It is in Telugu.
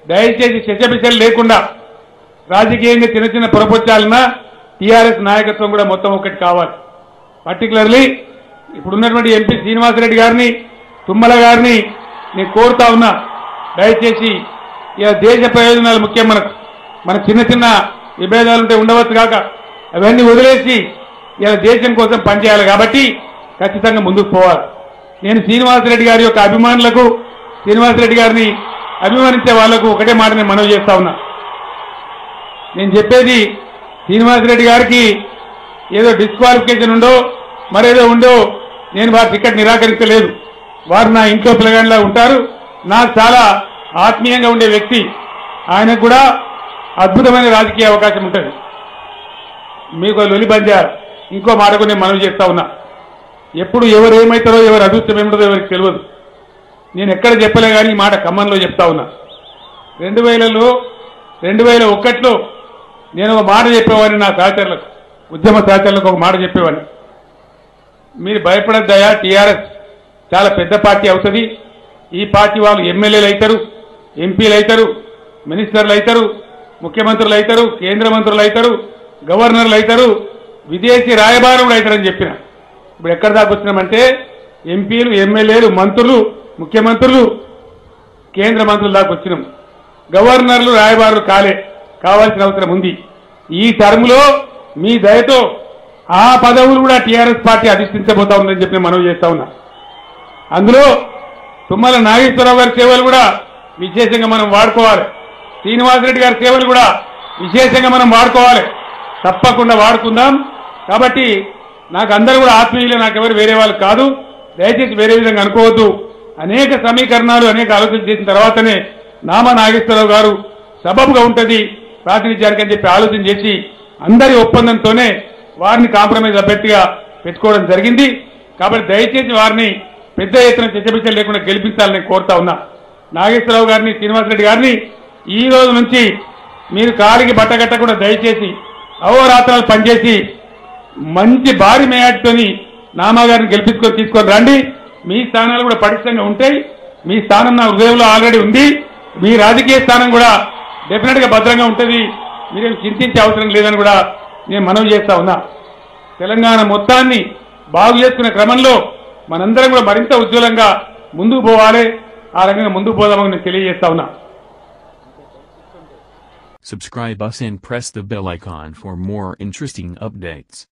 దయచేసి చర్చబిచలు లేకుండా రాజకీయంగా చిన్న చిన్న పొరపొచ్చాలన్నా టీఆర్ఎస్ నాయకత్వం కూడా మొత్తం ఒకటి కావాలి. పర్టికులర్లీ ఇప్పుడున్నటువంటి ఎంపీ శ్రీనివాసరెడ్డి గారిని, తుమ్మల గారిని నేను కోరుతా ఉన్నా, దయచేసి ఇలా దేశ ప్రయోజనాలు ముఖ్యం. మన చిన్న చిన్న విభేదాలుంటే ఉండవచ్చు కాక అవన్నీ వదిలేసి ఇలా దేశం కోసం పనిచేయాలి. కాబట్టి ఖచ్చితంగా ముందుకు పోవాలి. నేను శ్రీనివాసరెడ్డి గారి యొక్క అభిమానులకు, శ్రీనివాసరెడ్డి గారిని అభిమానించే వాళ్లకు ఒకటే మాట నేను మనవి చేస్తా ఉన్నా. నేను చెప్పేది శ్రీనివాసరెడ్డి గారికి ఏదో డిస్క్వాలిఫికేషన్ ఉండో మరేదో ఉండో నేను వారి టికెట్ నిరాకరించలేదు. వారు నా ఇంట్లో పిల్లగానిలా ఉంటారు. నాకు చాలా ఆత్మీయంగా ఉండే వ్యక్తి. ఆయనకు కూడా అద్భుతమైన రాజకీయ అవకాశం ఉంటుంది. మీకు లొలి బంజార్ ఇంకో మాటకు నేను మనవి చేస్తా ఉన్నా. ఎప్పుడు ఎవరు ఏమవుతారో, ఎవరు అదృష్టం ఏమిటో ఎవరికి తెలియదు. నేను ఎక్కడ చెప్పలే కానీ ఈ మాట ఖమ్మంలో చెప్తా ఉన్నా. 2001లో నేను ఒక మాట చెప్పేవాడిని నా సహచరులకు, ఉద్యమ సహచరులకు ఒక మాట చెప్పేవాడిని. మీరు భయపడద్దయా, టీఆర్ఎస్ చాలా పెద్ద పార్టీ అవుతుంది. ఈ పార్టీ వాళ్ళు ఎమ్మెల్యేలు అవుతారు, ఎంపీలు అవుతారు, మినిస్టర్లు అవుతారు, ముఖ్యమంత్రులు అవుతారు, కేంద్ర మంత్రులు అవుతారు, గవర్నర్లు అవుతారు, విదేశీ రాయబారులు అవుతారని చెప్పిన. ఇప్పుడు ఎక్కడి దాకా వచ్చినామంటే ఎంపీలు, ఎమ్మెల్యేలు, మంత్రులు, ముఖ్యమంత్రులు, కేంద్ర మంత్రుల దాకా వచ్చినాం. గవర్నర్లు, రాయబారులు కావాల్సిన అవసరం ఉంది. ఈ టర్మ్లో మీ దయతో ఆ పదవులు కూడా టీఆర్ఎస్ పార్టీ అధిష్ఠించబోతా ఉందని చెప్పి మనవి చేస్తా ఉన్నా. అందులో తుమ్మల నాగేశ్వరరావు గారి సేవలు కూడా విశేషంగా మనం వాడుకోవాలి. శ్రీనివాసరెడ్డి గారి సేవలు కూడా విశేషంగా మనం వాడుకోవాలి. తప్పకుండా వాడుకుందాం. కాబట్టి నాకు అందరూ కూడా ఆత్మీయులే, నాకెవరు వేరే వాళ్ళు కాదు. దయచేసి వేరే విధంగా అనుకోవద్దు. అనేక సమీకరణాలు, అనేక ఆలోచన చేసిన తర్వాతనే నామా నాగేశ్వరరావు గారు సబబుగా ఉంటుంది ప్రాతినిధ్యానికి అని చెప్పి ఆలోచన చేసి అందరి ఒప్పందంతోనే వారిని కాంప్రమైజ్ అభ్యర్థిగా పెట్టుకోవడం జరిగింది. కాబట్టి దయచేసి వారిని పెద్ద ఎత్తున చర్చబిచ్చలు లేకుండా గెలిపించాలని కోరుతా ఉన్నా. నాగేశ్వరరావు గారిని, శ్రీనివాసరెడ్డి గారిని ఈ రోజు నుంచి మీరు కాలికి బట్టగట్టకుండా దయచేసి అహోరాత్రాలు పనిచేసి మంచి భారీ మేయాటితోని నామా గారిని గెలిపించుకొని తీసుకొని రండి. మీ స్థానాలు కూడా పటిష్టంగా ఉంటాయి. మీ స్థానం నా హృదయంలో ఆల్రెడీ ఉంది. మీ రాజకీయ స్థానం కూడా డెఫినెట్ గా భద్రంగా ఉంటుంది. మీరేం చింతించే అవసరం లేదని కూడా నేను మనవి చేస్తా ఉన్నా. తెలంగాణ మొత్తాన్ని బాగు చేసుకునే క్రమంలో మనందరం కూడా మరింత ఉజ్వలంగా ముందుకు పోవాలి. ఆ రకంగా ముందుకు పోదామని నేను తెలియజేస్తా ఉన్నా. Subscribe us and press the bell icon for more interesting updates.